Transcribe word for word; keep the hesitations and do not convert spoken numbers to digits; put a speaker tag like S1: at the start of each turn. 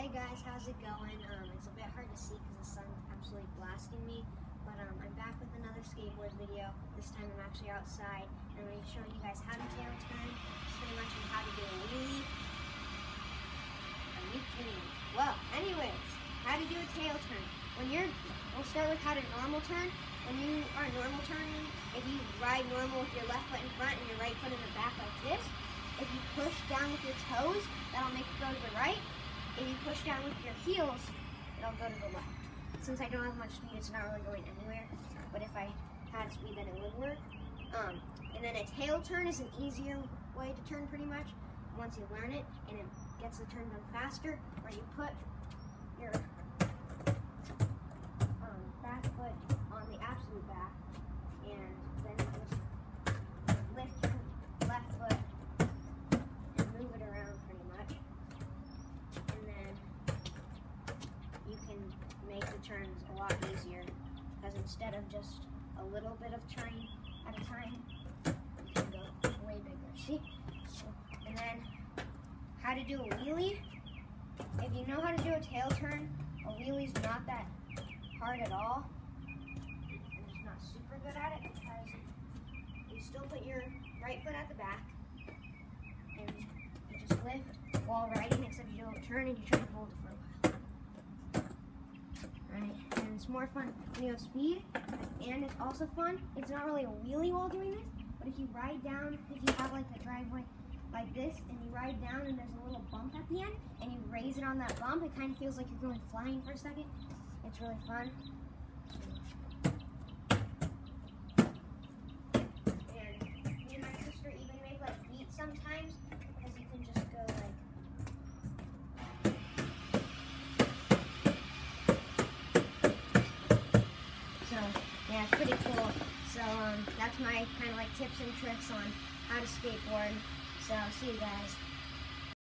S1: Hey guys, how's it going? Um, it's a bit hard to see because the sun's absolutely blasting me, but um, I'm back with another skateboard video. This time I'm actually outside, and I'm going to be showing you guys how to tail turn, pretty much on how to do a wheelie. Are you kidding me? Well, anyways, how to do a tail turn. When you're, we'll start with how to normal turn. When you are normal turning, if you ride normal with your left foot in front and your right foot in the back like this, if you push down with your toes, that'll make it go to the right. If you push down with your heels, it'll go to the left. Since I don't have much speed, it's not really going anywhere. But if I had speed, then it would work. Um, and then a tail turn is an easier way to turn pretty much once you learn it, and it gets the turn done faster, where you put your um, back foot on the absolute back, and then you just lift your left foot and move it around pretty much. And then you can make the turns a lot easier, because instead of just a little bit of turning at a time, you can go way bigger. See? And then how to do a wheelie. If you know how to do a tail turn, a wheelie's not that hard at all. I'm just not super good at it because you still put your right foot at the back and you just lift while riding, except you don't turn and you try to hold it for a while. Alright, and it's more fun when you have speed, and it's also fun. It's not really a wheelie while doing this, but if you ride down, if you have like a driveway like this, and you ride down and there's a little bump at the end, and you raise it on that bump, it kind of feels like you're going flying for a second. It's really fun. And me and my sister even make like beats sometimes, because you can just go like so yeah, it's pretty cool. So um, that's my kind of like tips and tricks on how to skateboard. So see you guys.